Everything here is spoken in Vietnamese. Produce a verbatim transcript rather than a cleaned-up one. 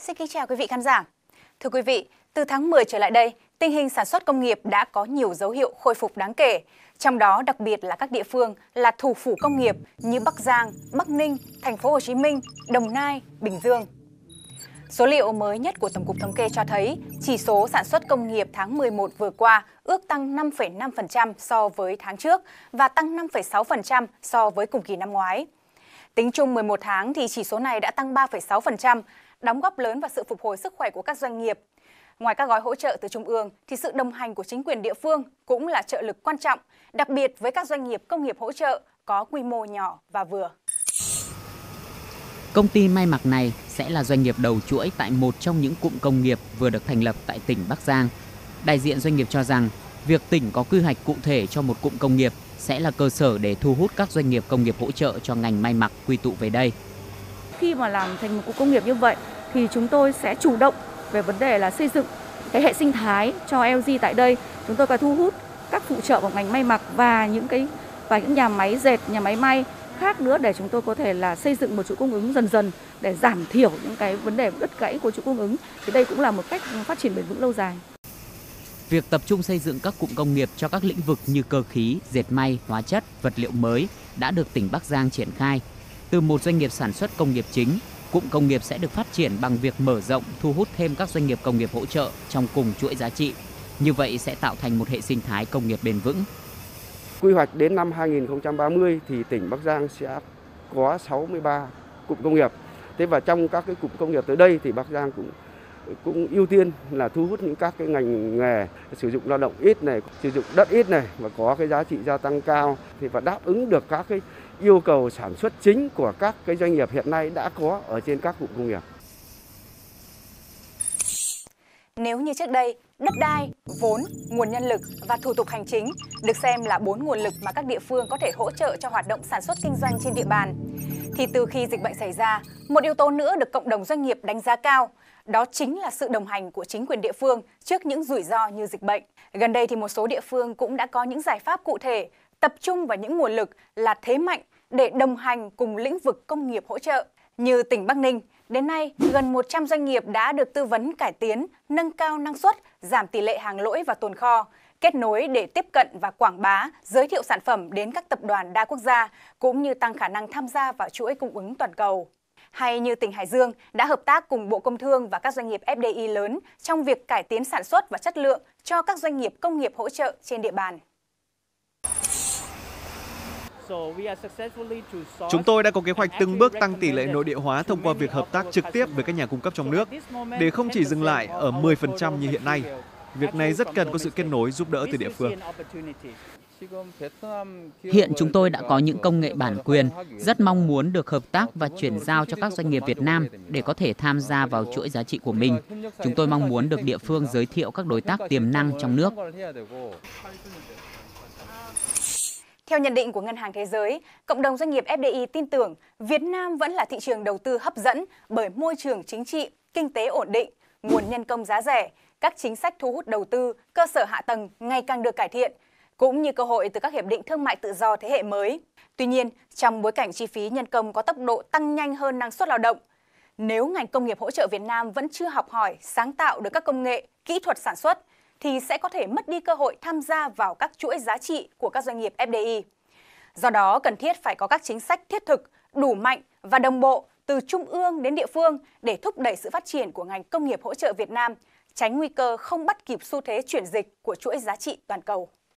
Xin kính chào quý vị khán giả. Thưa quý vị, từ tháng mười trở lại đây, tình hình sản xuất công nghiệp đã có nhiều dấu hiệu khôi phục đáng kể. Trong đó đặc biệt là các địa phương là thủ phủ công nghiệp như Bắc Giang, Bắc Ninh, Thành phố Hồ Chí Minh, Đồng Nai, Bình Dương. Số liệu mới nhất của Tổng cục Thống kê cho thấy chỉ số sản xuất công nghiệp tháng mười một vừa qua ước tăng năm phẩy năm phần trăm so với tháng trước và tăng năm phẩy sáu phần trăm so với cùng kỳ năm ngoái. Tính chung mười một tháng thì chỉ số này đã tăng ba phẩy sáu phần trăm, đóng góp lớn vào sự phục hồi sức khỏe của các doanh nghiệp. Ngoài các gói hỗ trợ từ Trung ương, thì sự đồng hành của chính quyền địa phương cũng là trợ lực quan trọng, đặc biệt với các doanh nghiệp công nghiệp hỗ trợ có quy mô nhỏ và vừa. Công ty may mặc này sẽ là doanh nghiệp đầu chuỗi tại một trong những cụm công nghiệp vừa được thành lập tại tỉnh Bắc Giang. Đại diện doanh nghiệp cho rằng, việc tỉnh có quy hoạch cụ thể cho một cụm công nghiệp sẽ là cơ sở để thu hút các doanh nghiệp công nghiệp hỗ trợ cho ngành may mặc quy tụ về đây. Khi mà làm thành một cụm công nghiệp như vậy thì chúng tôi sẽ chủ động về vấn đề là xây dựng cái hệ sinh thái cho lờ giê tại đây. Chúng tôi phải thu hút các phụ trợ của ngành may mặc và những cái và những nhà máy dệt, nhà máy may khác nữa để chúng tôi có thể là xây dựng một chuỗi cung ứng dần dần để giảm thiểu những cái vấn đề đứt gãy của chuỗi cung ứng. Thì đây cũng là một cách phát triển bền vững lâu dài. Việc tập trung xây dựng các cụm công nghiệp cho các lĩnh vực như cơ khí, dệt may, hóa chất, vật liệu mới đã được tỉnh Bắc Giang triển khai. Từ một doanh nghiệp sản xuất công nghiệp chính, cụm công nghiệp sẽ được phát triển bằng việc mở rộng, thu hút thêm các doanh nghiệp công nghiệp hỗ trợ trong cùng chuỗi giá trị. Như vậy sẽ tạo thành một hệ sinh thái công nghiệp bền vững. Quy hoạch đến năm hai nghìn không trăm ba mươi thì tỉnh Bắc Giang sẽ có sáu mươi ba cụm công nghiệp. Thế và trong các cái cụm công nghiệp tới đây thì Bắc Giang cũng cũng ưu tiên là thu hút những các cái ngành nghề sử dụng lao động ít này, sử dụng đất ít này và có cái giá trị gia tăng cao thì và đáp ứng được các cái yêu cầu sản xuất chính của các cái doanh nghiệp hiện nay đã có ở trên các cụm công nghiệp. Nếu như trước đây, đất đai, vốn, nguồn nhân lực và thủ tục hành chính được xem là bốn nguồn lực mà các địa phương có thể hỗ trợ cho hoạt động sản xuất kinh doanh trên địa bàn, thì từ khi dịch bệnh xảy ra, một yếu tố nữa được cộng đồng doanh nghiệp đánh giá cao, đó chính là sự đồng hành của chính quyền địa phương trước những rủi ro như dịch bệnh. Gần đây thì một số địa phương cũng đã có những giải pháp cụ thể, tập trung vào những nguồn lực là thế mạnh để đồng hành cùng lĩnh vực công nghiệp hỗ trợ. Như tỉnh Bắc Ninh, đến nay gần một trăm doanh nghiệp đã được tư vấn cải tiến, nâng cao năng suất, giảm tỷ lệ hàng lỗi và tồn kho, kết nối để tiếp cận và quảng bá, giới thiệu sản phẩm đến các tập đoàn đa quốc gia, cũng như tăng khả năng tham gia vào chuỗi cung ứng toàn cầu. Hay như tỉnh Hải Dương đã hợp tác cùng Bộ Công Thương và các doanh nghiệp ép đê i lớn trong việc cải tiến sản xuất và chất lượng cho các doanh nghiệp công nghiệp hỗ trợ trên địa bàn. Chúng tôi đã có kế hoạch từng bước tăng tỷ lệ nội địa hóa thông qua việc hợp tác trực tiếp với các nhà cung cấp trong nước, để không chỉ dừng lại ở mười phần trăm như hiện nay. Việc này rất cần có sự kết nối giúp đỡ từ địa phương. Hiện chúng tôi đã có những công nghệ bản quyền, rất mong muốn được hợp tác và chuyển giao cho các doanh nghiệp Việt Nam để có thể tham gia vào chuỗi giá trị của mình. Chúng tôi mong muốn được địa phương giới thiệu các đối tác tiềm năng trong nước. Theo nhận định của Ngân hàng Thế giới, cộng đồng doanh nghiệp ép đê i tin tưởng Việt Nam vẫn là thị trường đầu tư hấp dẫn bởi môi trường chính trị, kinh tế ổn định, nguồn nhân công giá rẻ, các chính sách thu hút đầu tư, cơ sở hạ tầng ngày càng được cải thiện, cũng như cơ hội từ các hiệp định thương mại tự do thế hệ mới. Tuy nhiên, trong bối cảnh chi phí nhân công có tốc độ tăng nhanh hơn năng suất lao động, nếu ngành công nghiệp hỗ trợ Việt Nam vẫn chưa học hỏi, sáng tạo được các công nghệ, kỹ thuật sản xuất, thì sẽ có thể mất đi cơ hội tham gia vào các chuỗi giá trị của các doanh nghiệp ép đê i. Do đó, cần thiết phải có các chính sách thiết thực, đủ mạnh và đồng bộ từ trung ương đến địa phương để thúc đẩy sự phát triển của ngành công nghiệp hỗ trợ Việt Nam, tránh nguy cơ không bắt kịp xu thế chuyển dịch của chuỗi giá trị toàn cầu.